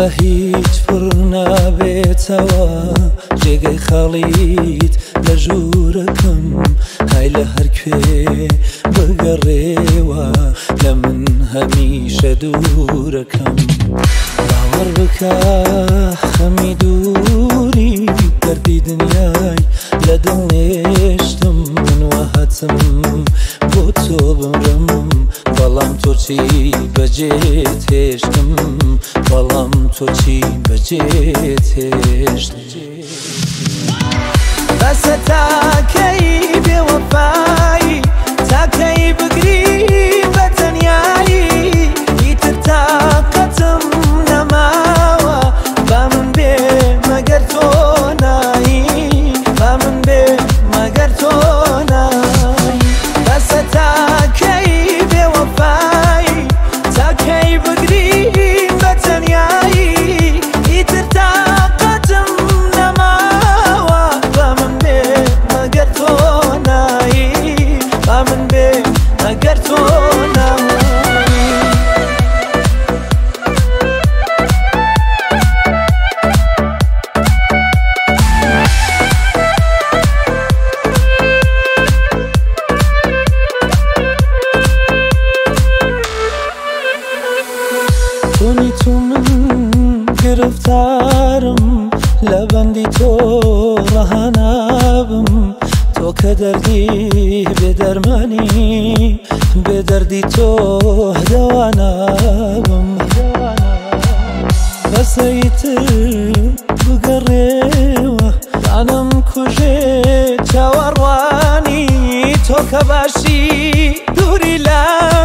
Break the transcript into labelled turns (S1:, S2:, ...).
S1: بە هیچ پڕ نابێتەوە جێگەی خەڵیت لە ژوورەکەم های لە هەرکوێ بگەڕێوە لە من هەمیشە دوورەکەم باوەڕ بکە خەمی دووری دەردی دنیای لە دڵنێشتم من وەهەتم بۆ تۆ بمرم بەڵام تۆ چی بەجێت هێشتم بەڵام تۆ چی بەجێت هێشتم بەسە تاکەی بێوەفایی تاکەی بگری بە تەنیایی ئیتر تاقەتم نەماوە با من بێ مەگەر تۆ نایی با من بێ مەگەر تۆ نایی بەسە تاکەی بێوەفایی تاکەی بگری بە تەنیایی ئیتر تاقەتم نەماوە با من بێ مەگەر تۆ نایی با من بێ مەگەر تۆ نایی تۆنی تو من گرفتارم لە بەندی تۆ ڕەهانابم تۆ کە دەردی بێدەرمانی بێدەردی تۆ دەوانابم بەسەیتر بگەڕێوە دانم کوژێ چاوەڕوانی تۆ کە باشی دووری لە